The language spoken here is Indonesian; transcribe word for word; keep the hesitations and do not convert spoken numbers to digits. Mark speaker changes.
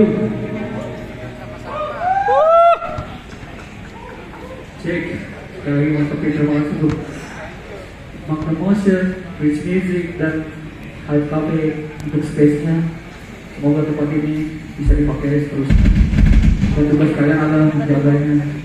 Speaker 1: Cek, sekali lagi mengucapkan terima kasih untuk Magna Motion, Rich Music, dan Hype Cafe untuk space-nya. Semoga tempat ini bisa dipakai terus. Dan tugas kalian adalah menjaganya.